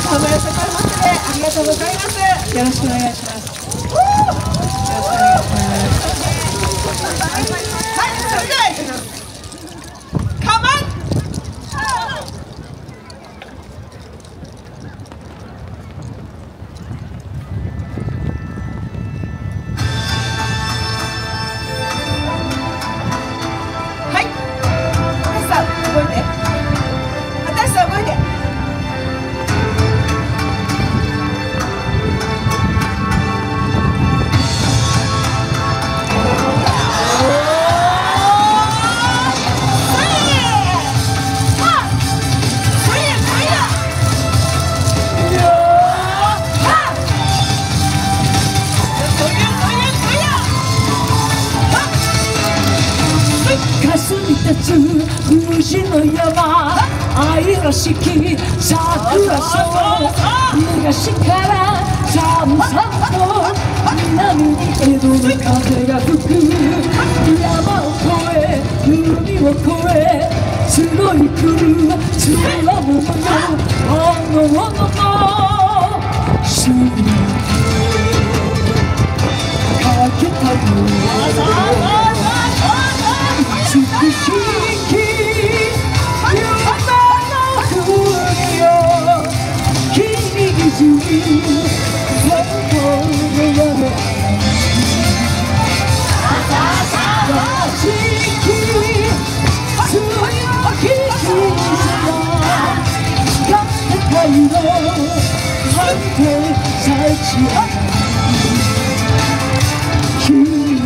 横浜よさこい祭りありがとうございます。よろしくお願いします。はい、それではいきます。カモン。はい、私さん動いて。私さん動いて。 霞立つ虫の山、愛らしき桜草、東から寒さと南に江戸の風が吹く。山を越え海を越え集い来る空もよ、あのものの周囲かけたよ。美しき夢の国よ、君にずに本当の夢正しき強き絆、世界の果てさちあ君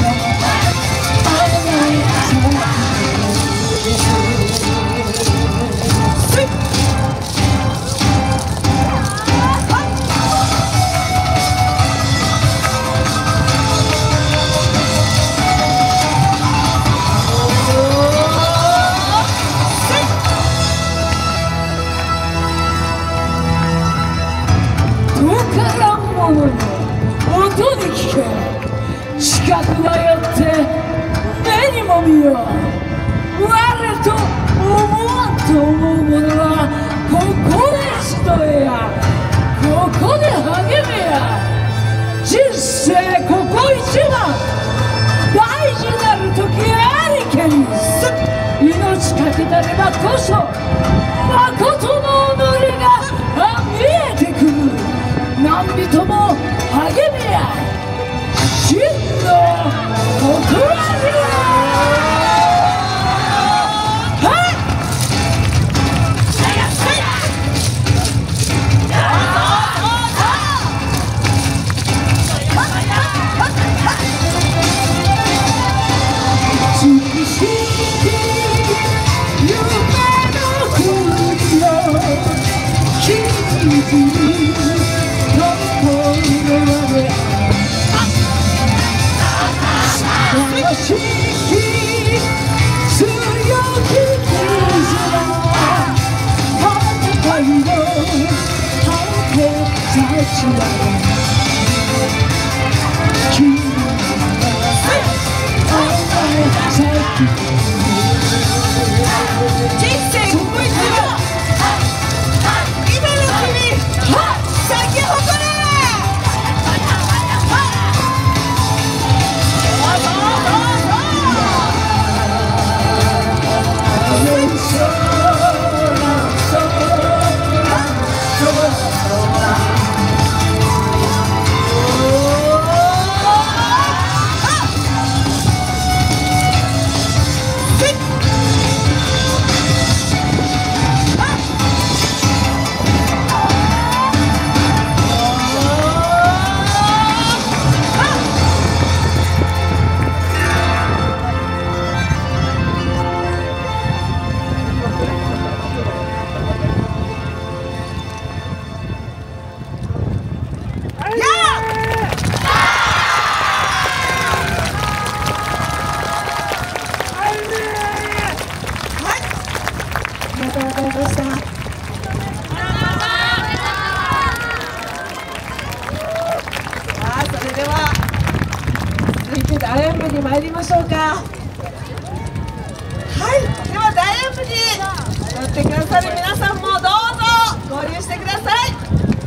音に聞け、近くは寄って目にも見よう。我と思わんと思うものはここで一重や、ここで励めや。人生ここ一番大事なる時ありけに、命かけたればこそ誠の己が見えてくる。何人も励めや、真のことわ大演舞に参りましょうか。はい、では大演舞に乗ってくださる皆さんもどうぞ。 交流してください。